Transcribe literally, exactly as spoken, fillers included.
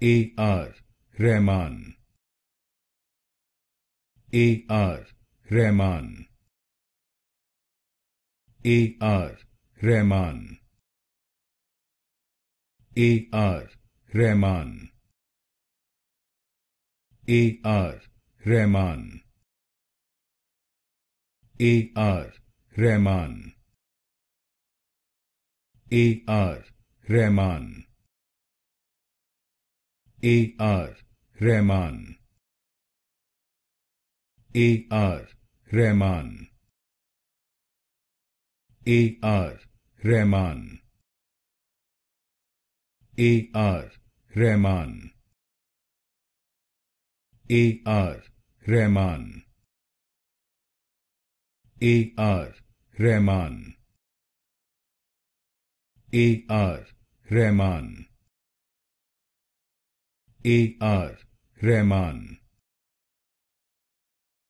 A R Rahman, A R Rahman, A R Rahman, A R Rahman, A R Rahman, A R Rahman, A R Rahman, A R Rahman, A R Rahman, A R Rahman, A R Rahman, A R Rahman, A R Rahman, A R Rahman, A R Rahman,